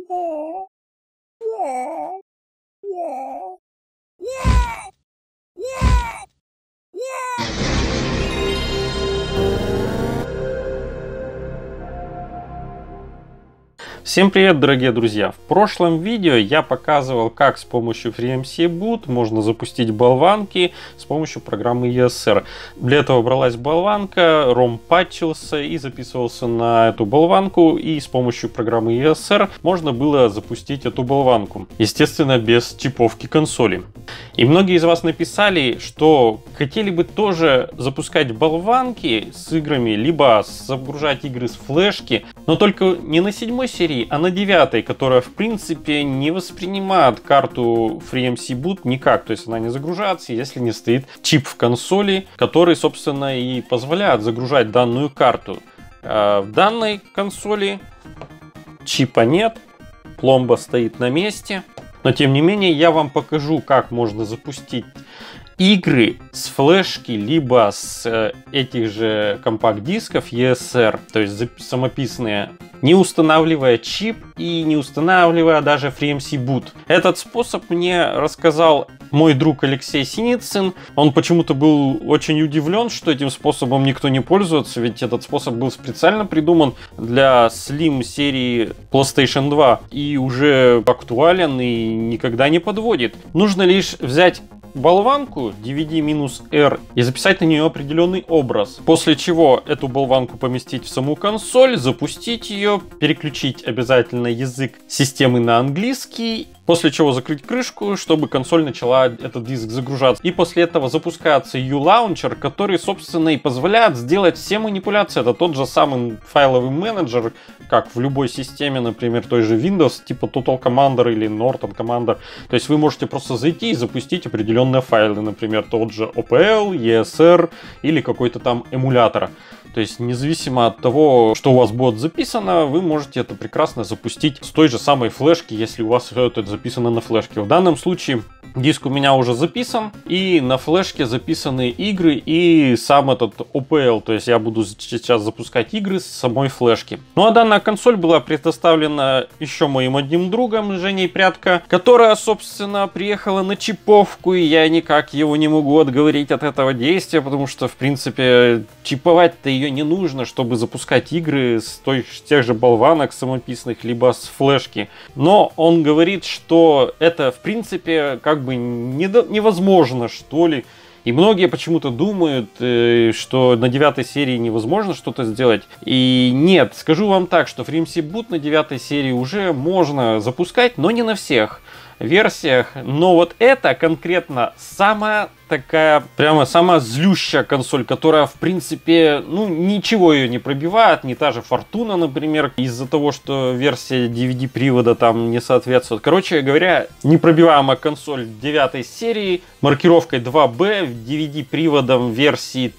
Всем привет, дорогие друзья! В прошлом видео я показывал, как с помощью FreeMC Boot можно запустить болванки с помощью программы ESR. Для этого бралась болванка, ROM патчился и записывался на эту болванку, и с помощью программы ESR можно было запустить эту болванку. Естественно, без чиповки консоли. И многие из вас написали, что хотели бы тоже запускать болванки с играми, либо загружать игры с флешки, но только не на 7 серии, а на 9, которая в принципе не воспринимает карту FreeMC Boot никак. То есть она не загружается, если не стоит чип в консоли, который, собственно, и позволяет загружать данную карту. В данной консоли чипа нет, пломба стоит на месте. Но тем не менее я вам покажу, как можно запустить игры с флешки, либо с этих же компакт-дисков ESR, то есть самописные, не устанавливая чип и не устанавливая даже FreeMC Boot. Этот способ мне рассказал мой друг Алексей Синицын. Он почему-то был очень удивлен, что этим способом никто не пользуется, ведь этот способ был специально придуман для Slim серии PlayStation 2 и уже актуален и никогда не подводит. Нужно лишь взять болванку DVD-R и записать на нее определенный образ. После чего эту болванку поместить в саму консоль, запустить ее, переключить обязательно язык системы на английский. После чего закрыть крышку, чтобы консоль начала этот диск загружаться. И после этого запускается U-Launcher, который, собственно, и позволяет сделать все манипуляции. Это тот же самый файловый менеджер, как в любой системе, например, той же Windows, типа Total Commander или Norton Commander. То есть вы можете просто зайти и запустить определенные файлы, например, тот же OPL, ESR или какой-то там эмулятор. То есть, независимо от того, что у вас будет записано, вы можете это прекрасно запустить с той же самой флешки, если у вас все это записано на флешке. В данном случае диск у меня уже записан, и на флешке записаны игры и сам этот OPL. То есть, я буду сейчас запускать игры с самой флешки. Ну а данная консоль была предоставлена еще моим одним другом, Женей Прядко, которая, собственно, приехала на чиповку, и я никак его не могу отговорить от этого действия, потому что, в принципе, чиповать-то ее не нужно, чтобы запускать игры с тех же болванок самописных, либо с флешки. Но он говорит, что это, в принципе, как бы невозможно, что ли. И многие почему-то думают, что на 9 серии невозможно что-то сделать. И нет, скажу вам так, что FreeMC Boot на 9 серии уже можно запускать, но не на всех версиях. Но вот это конкретно самая такая, прямо самая злющая консоль, которая, в принципе, ну, ничего ее не пробивает. Не та же Fortuna, например, из-за того, что версия DVD-привода там не соответствует. Короче говоря, непробиваемая консоль 9 серии, маркировкой 2B, DVD-приводом версии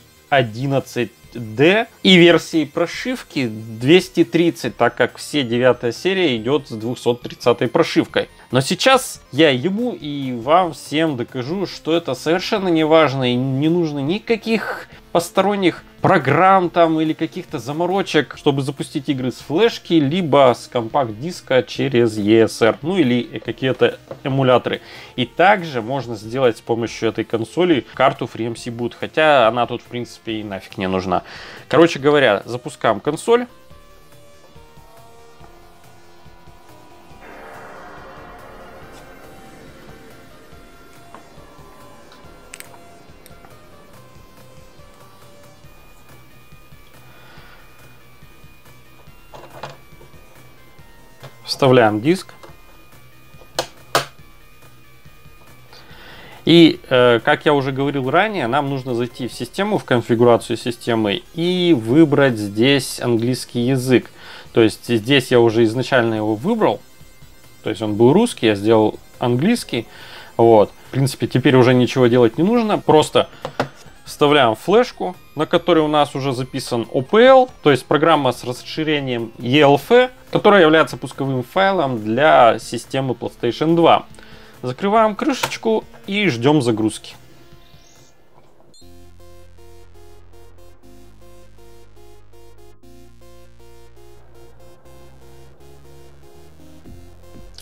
3.11D и версии прошивки 230, так как все 9 серия идет с 230 прошивкой. Но сейчас я ему и вам всем докажу, что это совершенно не важно и не нужно никаких посторонних программ там или каких-то заморочек, чтобы запустить игры с флешки, либо с компакт-диска через ESR, ну или какие-то эмуляторы. И также можно сделать с помощью этой консоли карту FreeMC Boot, хотя она тут в принципе и нафиг не нужна. Короче говоря, запускаем консоль. Вставляем диск. И, как я уже говорил ранее, нам нужно зайти в систему, в конфигурацию системы и выбрать здесь английский язык. То есть здесь я уже изначально его выбрал. То есть он был русский, я сделал английский. Вот. В принципе, теперь уже ничего делать не нужно. Просто вставляем флешку, на которой у нас уже записан OPL, то есть программа с расширением ELF, которая является пусковым файлом для системы PlayStation 2. Закрываем крышечку и ждем загрузки.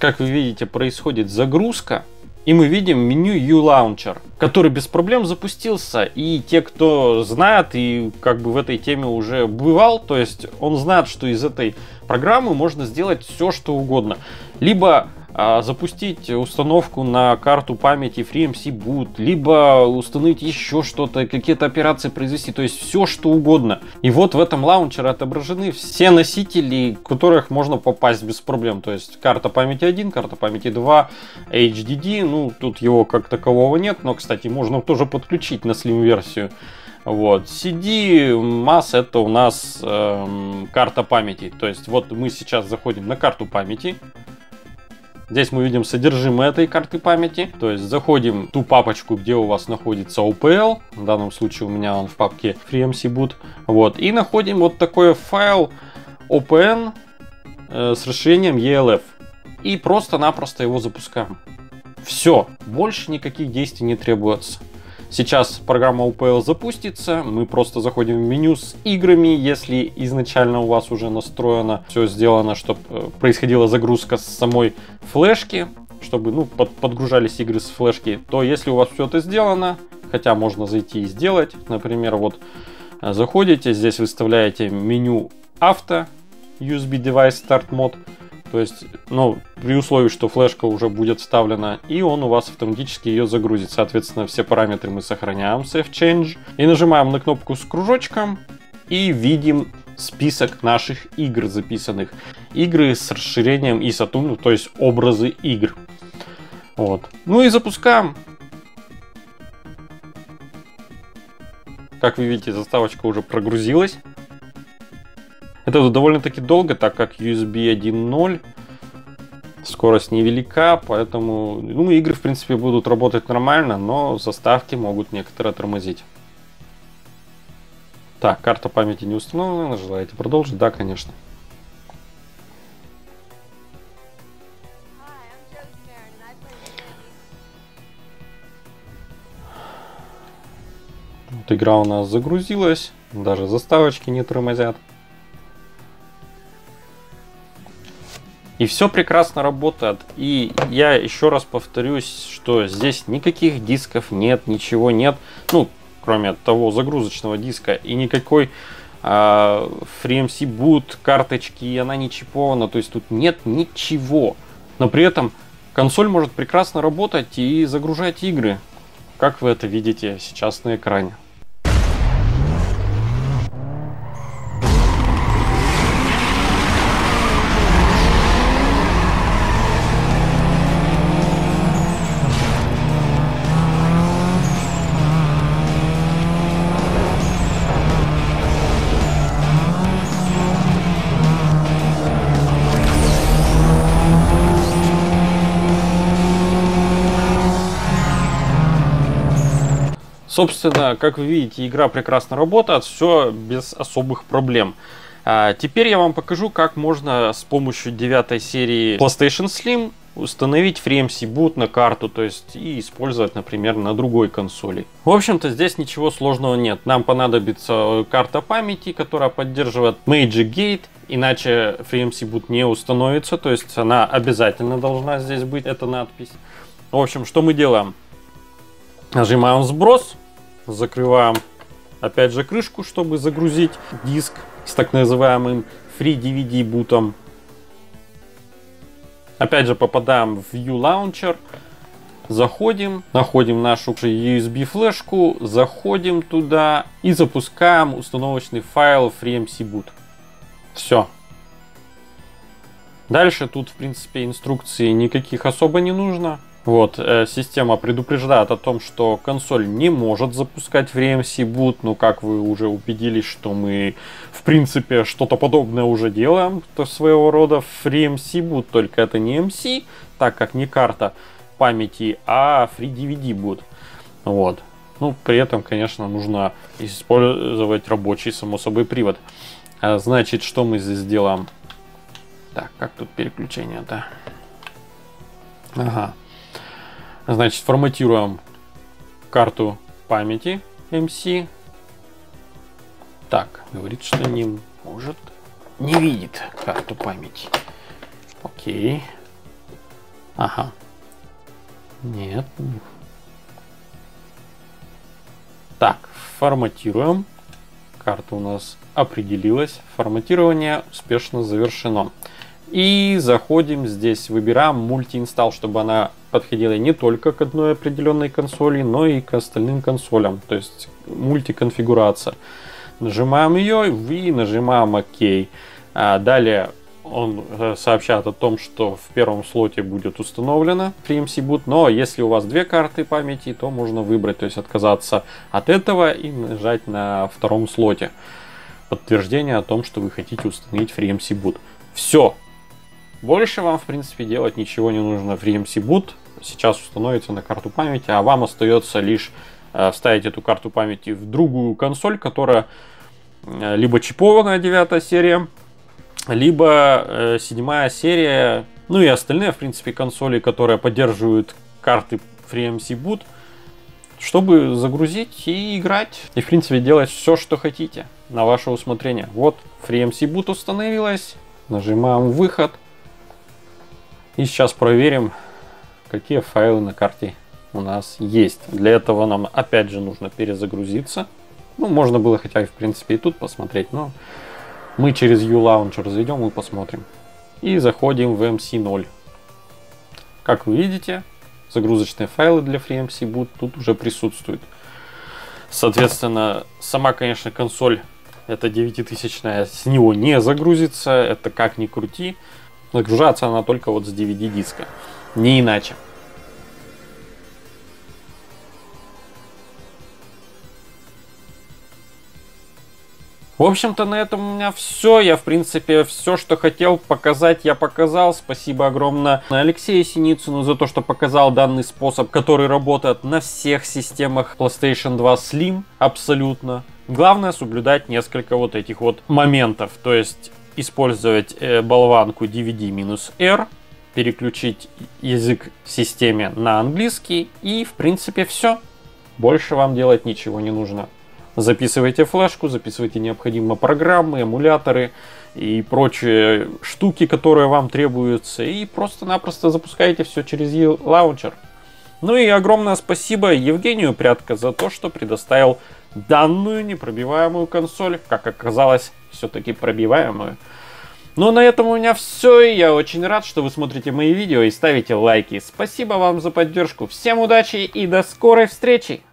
как вы видите, происходит загрузка. И мы видим меню U-Launcher, который без проблем запустился. И те, кто знает и как бы в этой теме уже бывал, то есть он знает, что из этой программы можно сделать все, что угодно. Либо запустить установку на карту памяти FreeMC Boot, либо установить еще что-то, какие-то операции произвести, то есть все, что угодно. И вот в этом лаунчере отображены все носители, в которых можно попасть без проблем. То есть карта памяти 1, карта памяти 2, HDD, ну тут его как такового нет, но, кстати, можно тоже подключить на Slim-версию. Вот. CD MAS это у нас карта памяти. То есть вот мы сейчас заходим на карту памяти. Здесь мы видим содержимое этой карты памяти. То есть заходим в ту папочку, где у вас находится OPL. В данном случае у меня он в папке FreeMC Boot. Вот. И находим вот такой файл OPN с расширением ELF. И просто-напросто его запускаем. Все. Больше никаких действий не требуется. Сейчас программа OPL запустится, мы просто заходим в меню с играми, если изначально у вас уже настроено, все сделано, чтобы происходила загрузка с самой флешки, чтобы подгружались игры с флешки, то если у вас все это сделано, хотя можно зайти и сделать, например, вот заходите, здесь выставляете меню авто, USB Device Start Mode, то есть, при условии, что флешка уже будет вставлена, и он у вас автоматически ее загрузит. Соответственно, все параметры мы сохраняем, Save Change, и нажимаем на кнопку с кружочком, и видим список наших игр записанных. Игры с расширением ISO, то есть образы игр. Вот. Ну и запускаем. Как вы видите, заставочка уже прогрузилась. Это довольно-таки долго, так как USB 1.0, скорость невелика, поэтому игры в принципе будут работать нормально, но заставки могут некоторые тормозить. Так, карта памяти не установлена, желаете продолжить? Да, конечно. Вот игра у нас загрузилась, даже заставочки не тормозят. И все прекрасно работает. И я еще раз повторюсь, что здесь никаких дисков нет, ничего нет. Кроме того загрузочного диска. И никакой FreeMC Boot карточки, она не чипована. То есть тут нет ничего. Но при этом консоль может прекрасно работать и загружать игры. Как вы это видите сейчас на экране. Собственно, как вы видите, игра прекрасно работает, все без особых проблем. Теперь я вам покажу, как можно с помощью 9 серии PlayStation Slim установить FreeMC Boot на карту, то есть и использовать, например, на другой консоли. В общем-то, здесь ничего сложного нет. Нам понадобится карта памяти, которая поддерживает Magic Gate, иначе FreeMC Boot не установится, то есть она обязательно должна здесь быть, эта надпись. В общем, что мы делаем? Нажимаем сброс. Закрываем опять же крышку, чтобы загрузить диск с так называемым FreeDVD бутом. Опять же попадаем в U-Launcher, заходим, находим нашу USB флешку, заходим туда и запускаем установочный файл FreeMC Boot. Все. Дальше тут в принципе инструкции никаких особо не нужно. Вот, система предупреждает о том, что консоль не может запускать FreeMC Boot, как вы уже убедились, что мы в принципе что-то подобное уже делаем, то своего рода FreeMC Boot, только это не MC, так как не карта памяти, а FreeDVD Boot. Вот. При этом, конечно, нужно использовать рабочий, само собой, привод. Значит, что мы здесь делаем? Так, как тут переключение-то? Ага. Значит, форматируем карту памяти MC. Так, говорит, что не может, не видит карту памяти. Окей. Ага. Нет. Так, форматируем. Карта у нас определилась. Форматирование успешно завершено. И заходим здесь, выбираем мультиинсталл, чтобы она подходила не только к одной определенной консоли, но и к остальным консолям. То есть мультиконфигурация. Нажимаем ее и нажимаем ОК. Далее он сообщает о том, что в первом слоте будет установлено FreeMC Boot, но если у вас две карты памяти, то можно выбрать, то есть отказаться от этого и нажать на втором слоте подтверждение о том, что вы хотите установить FreeMC Boot. Все. Больше вам, в принципе, делать ничего не нужно. FreeMC Boot сейчас установится на карту памяти, а вам остается лишь вставить эту карту памяти в другую консоль, которая либо чипованная 9 серия, либо 7 серия, ну и остальные, в принципе, консоли, которые поддерживают карты FreeMC Boot, чтобы загрузить и играть. И, в принципе, делать все, что хотите, на ваше усмотрение. Вот, FreeMC Boot установилась. Нажимаем выход. И сейчас проверим, какие файлы на карте у нас есть. Для этого нам, опять же, нужно перезагрузиться. Ну, можно было хотя, в принципе, и тут посмотреть, но мы через U-Launcher зайдем и посмотрим. И заходим в MC0. Как вы видите, загрузочные файлы для FreeMC Boot тут уже присутствуют. Соответственно, сама, конечно, консоль, это 9000-я, с него не загрузится, это как ни крути. Загружаться она только вот с DVD диска, не иначе. В общем-то, на этом у меня все. Я, в принципе, все, что хотел показать, я показал. Спасибо огромное Алексею Синицыну за то, что показал данный способ, который работает на всех системах PlayStation 2 Slim абсолютно. Главное соблюдать несколько вот этих вот моментов. То есть использовать болванку DVD-R, переключить язык в системе на английский. И, в принципе, все. Больше вам делать ничего не нужно. Записывайте флешку, записывайте необходимые программы, эмуляторы и прочие штуки, которые вам требуются. И просто-напросто запускайте все через U-Launcher. Ну и огромное спасибо Евгению Прядко за то, что предоставил данную непробиваемую консоль. Как оказалось, все-таки пробиваемую. Ну, на этом у меня все. Я очень рад, что вы смотрите мои видео и ставите лайки. Спасибо вам за поддержку. Всем удачи и до скорой встречи!